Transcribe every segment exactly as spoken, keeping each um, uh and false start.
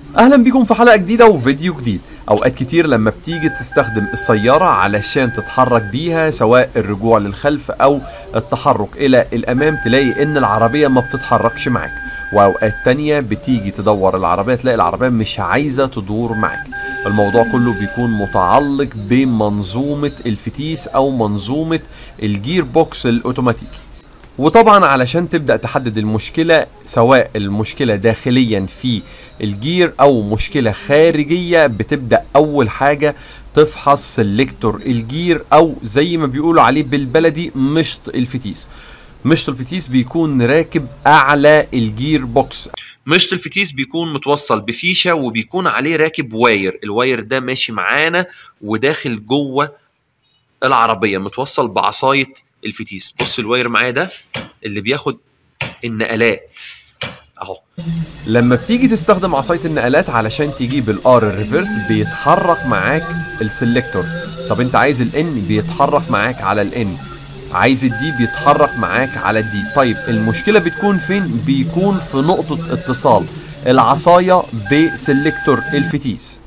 اهلا بيكم في حلقة جديدة وفيديو جديد. اوقات كتير لما بتيجي تستخدم السيارة علشان تتحرك بيها، سواء الرجوع للخلف او التحرك الى الامام، تلاقي ان العربية ما بتتحركش معاك. واوقات تانية بتيجي تدور العربية تلاقي العربية مش عايزة تدور معاك. الموضوع كله بيكون متعلق بمنظومة الفتيس او منظومة الجير بوكس الاوتوماتيكي. وطبعا علشان تبدأ تحدد المشكلة، سواء المشكلة داخليا في الجير او مشكلة خارجية، بتبدأ اول حاجة تفحص سلكتور الجير، او زي ما بيقولوا عليه بالبلدي مشط الفتيس. مشط الفتيس بيكون راكب اعلى الجير بوكس. مشط الفتيس بيكون متوصل بفيشة وبيكون عليه راكب واير، الواير ده ماشي معانا وداخل جوه العربية متوصل بعصاية الفتيس. بص الواير معايا ده اللي بياخد النقلات اهو. لما بتيجي تستخدم عصاية النقلات علشان تجيب الار الريفرس، بيتحرك معاك السلكتور. طب انت عايز الان، بيتحرك معاك على الان. عايز الدي، بيتحرك معاك على الدي. طيب المشكلة بتكون فين؟ بيكون في نقطة اتصال العصاية بسلكتور الفتيس.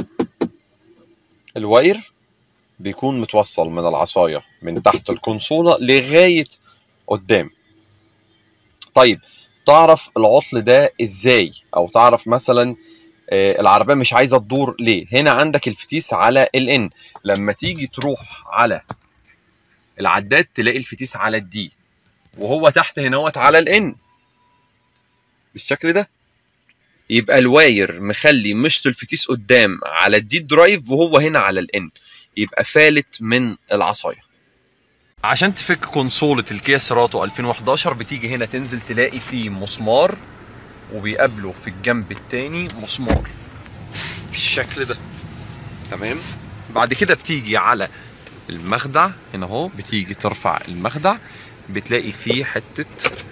الواير بيكون متوصل من العصاية من تحت الكونسولة لغاية قدام. طيب تعرف العطل ده ازاي؟ او تعرف مثلا آه العربية مش عايزة تدور ليه؟ هنا عندك الفتيس على الان، لما تيجي تروح على العداد تلاقي الفتيس على الدي، وهو تحت هناوت على الان بالشكل ده. يبقى الواير مخلي مشط الفتيس قدام على الدي درايف، وهو هنا على الان، يبقى فالت من العصاية. عشان تفك كونسولة الكيا سيراتو ألفين وحداشر، بتيجي هنا تنزل تلاقي فيه مسمار، وبيقابله في الجنب التاني مسمار بالشكل ده. تمام. بعد كده بتيجي على المخدع هنا اهو، بتيجي ترفع المخدع، بتلاقي فيه حتة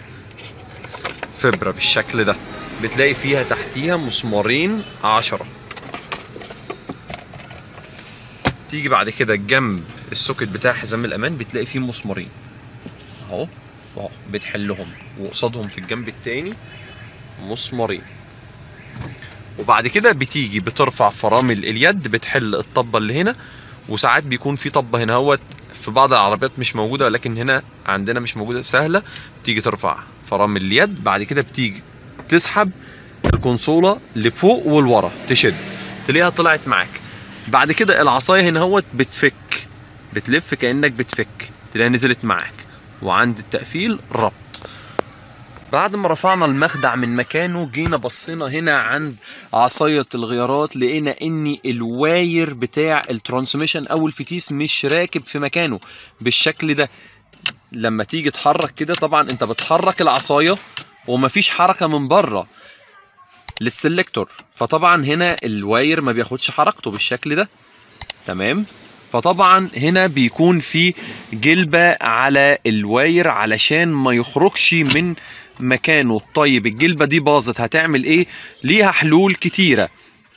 فبرة بالشكل ده، بتلاقي فيها تحتيها مسمارين عشرة. تيجي بعد كده جنب السوكت بتاع حزام الامان، بتلاقي فيه مسمارين اهو اهو، بتحلهم، وقصادهم في الجنب التاني مسمارين. وبعد كده بتيجي بترفع فرامل اليد، بتحل الطبه اللي هنا. وساعات بيكون في طبه هنا اهوت في بعض العربيات مش موجوده، ولكن هنا عندنا مش موجوده، سهله. تيجي ترفع فرامل اليد، بعد كده بتيجي تسحب الكونسوله لفوق ولورا، تشد تلاقيها طلعت معاك. بعد كده العصايه هنا اهوت بتفك، بتلف كانك بتفك، تلاقيها نزلت معاك. وعند التقفيل ربط. بعد ما رفعنا المخدع من مكانه، جينا بصينا هنا عند عصايه الغيارات، لقينا ان الواير بتاع الترانسميشن او الفتيس مش راكب في مكانه بالشكل ده. لما تيجي تحرك كده، طبعا انت بتحرك العصايه ومفيش حركه من بره للسلكتور، فطبعا هنا الواير ما بياخدش حركته بالشكل ده. تمام. فطبعا هنا بيكون في جلبة على الواير علشان ما يخرجش من مكانه. طيب الجلبة دي باظت، هتعمل ايه؟ ليها حلول كتيرة.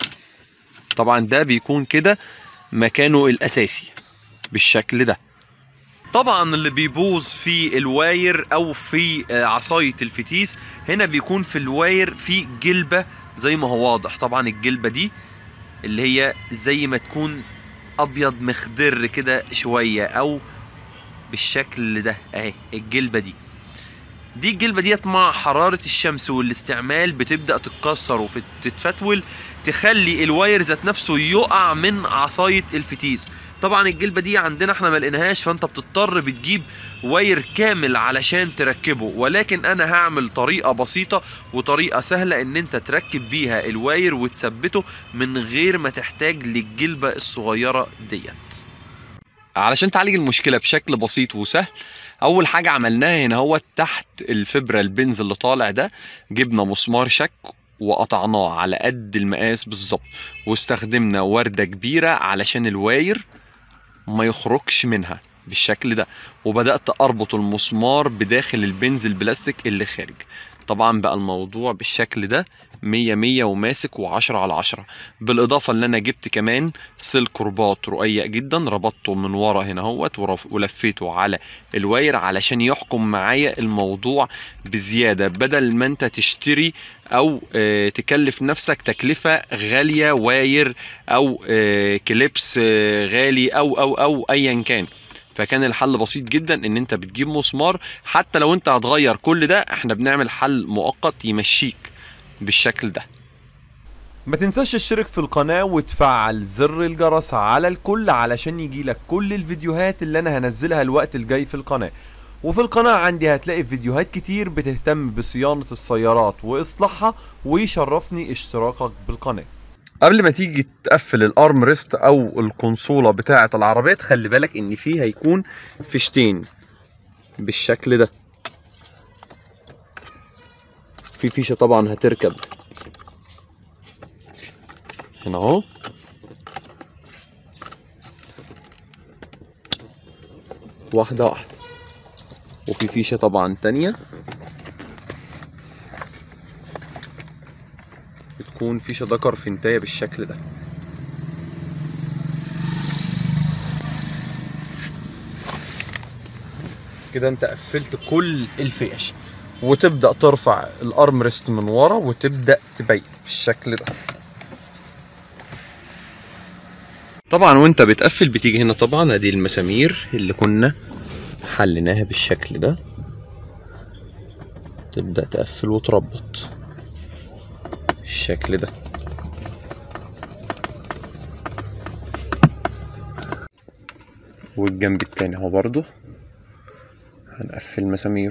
طبعا ده بيكون كده مكانه الاساسي بالشكل ده. طبعا اللي بيبوظ في الواير او في عصاية الفتيس، هنا بيكون في الواير في جلبة زي ما هو واضح. طبعا الجلبة دي اللي هي زي ما تكون ابيض مخضر كده شويه، او بالشكل ده اهي. الجلبه دي دي الجلبه ديت مع حراره الشمس والاستعمال بتبدا تتكسر وتتفتول، تخلي الواير ذات نفسه يقع من عصايه الفتيس. طبعا الجلبه دي عندنا احنا ما لقيناهاش، فانت بتضطر بتجيب واير كامل علشان تركبه. ولكن انا هعمل طريقه بسيطه وطريقه سهله ان انت تركب بيها الواير وتثبته من غير ما تحتاج للجلبه الصغيره ديت. علشان تعالج المشكله بشكل بسيط وسهل، اول حاجه عملناها هنا هو تحت الفبره البنز اللي طالع ده، جبنا مسمار شك وقطعناه على قد المقاس بالظبط، واستخدمنا ورده كبيره علشان الواير ما يخرجش منها بالشكل ده. وبدات اربط المسمار بداخل البنز البلاستيك اللي خارج. طبعا بقى الموضوع بالشكل ده مية مية وماسك وعشرة على عشرة. بالاضافة ان انا جبت كمان سلك رباط رقيق جدا، ربطته من ورا هنا اهوت ولفيته على الواير علشان يحكم معايا الموضوع بزيادة، بدل ما انت تشتري او اه تكلف نفسك تكلفة غالية واير او اه كليبس اه غالي او او او ايا كان. فكان الحل بسيط جدا، ان انت بتجيب مسمار. حتى لو انت هتغير كل ده احنا بنعمل حل مؤقت يمشيك بالشكل ده. ما تنساش تشترك في القناة وتفعل زر الجرس على الكل علشان يجيلك كل الفيديوهات اللي انا هنزلها الوقت الجاي في القناة. وفي القناة عندي هتلاقي فيديوهات كتير بتهتم بصيانة السيارات واصلاحها، ويشرفني اشتراكك بالقناة. قبل ما تيجي تقفل الارم ريست او الكونسولة بتاعة العربية، خلي بالك ان فيه هيكون فيشتين بالشكل ده. في فيشة طبعا هتركب هنا اهو، واحدة واحدة. وفي فيشة طبعا تانية بتكون فيشة ذكر فنتاية بالشكل ده. كده انت قفلت كل الفيش، وتبدأ ترفع الارم ريست من ورا وتبدأ تبين بالشكل ده. طبعا وانت بتقفل بتيجي هنا طبعا ادي المسامير اللي كنا حليناها بالشكل ده، تبدأ تقفل وتربط بالشكل ده. والجنب التاني اهو برضو هنقفل مساميره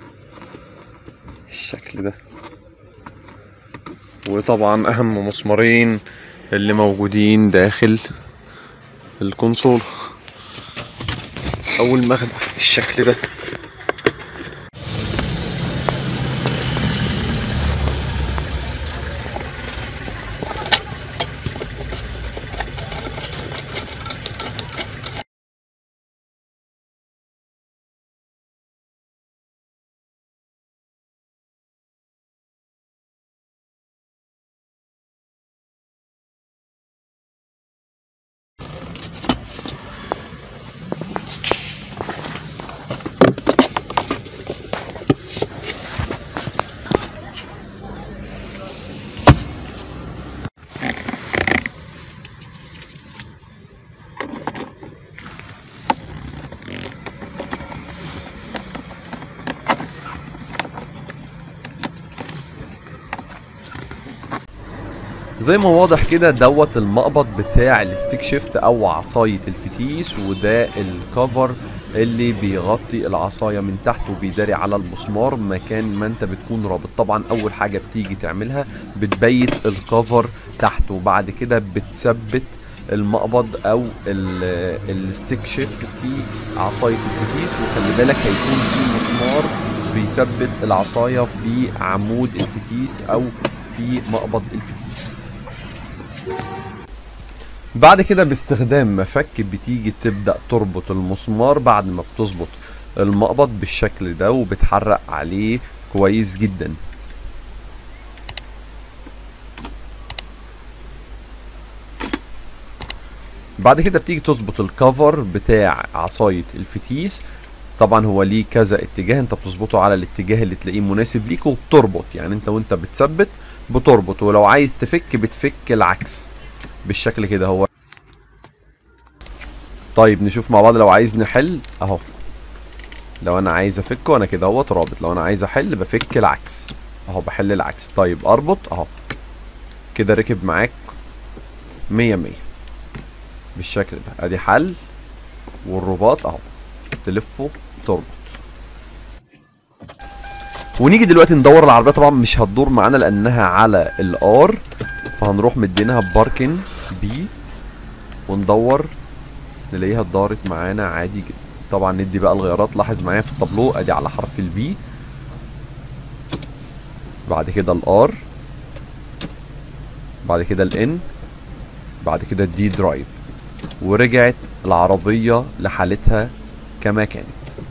بالشكل ده. وطبعا اهم مسمارين اللي موجودين داخل الكونسول، اول مخدع بالشكل ده. زي ما واضح كده دوت المقبض بتاع الستيك شيفت او عصاية الفتيس، وده الكفر اللي بيغطي العصاية من تحت وبيداري على المسمار مكان ما انت بتكون رابط. طبعا اول حاجة بتيجي تعملها بتبيت الكفر تحت، وبعد كده بتثبت المقبض او الستيك شيفت في عصاية الفتيس. وخلي بالك هيكون في مسمار بيثبت العصاية في عمود الفتيس او في مقبض الفتيس. بعد كده باستخدام مفك بتيجي تبدأ تربط المسمار بعد ما بتظبط المقبض بالشكل ده، وبتحرق عليه كويس جدا. بعد كده بتيجي تظبط الكفر بتاع عصاية الفتيس. طبعا هو ليه كذا اتجاه، انت بتظبطه على الاتجاه اللي تلاقيه مناسب ليك وبتربط. يعني انت وانت بتثبت بتربط، ولو عايز تفك بتفك العكس بالشكل كده. هو طيب نشوف مع بعض. لو عايز نحل اهو، لو انا عايز افك وانا كده اهوت رابط، لو انا عايز احل بفك العكس اهو، بحل العكس. طيب اربط اهو كده، ركب معاك مية مية بالشكل ده. ادي حل، والرباط اهو تلفه تربط. ونيجي دلوقتي ندور العربيه. طبعا مش هتدور معانا لانها على الار، فهنروح مدينها باركن بي وندور نلاقيها اتدارت معانا عادي جدا. طبعا ندي بقى الغيارات. لاحظ معايا في التابلو ادي على حرف البي، بعد كده الار، بعد كده الان، بعد كده الدي درايف، ورجعت العربيه لحالتها كما كانت.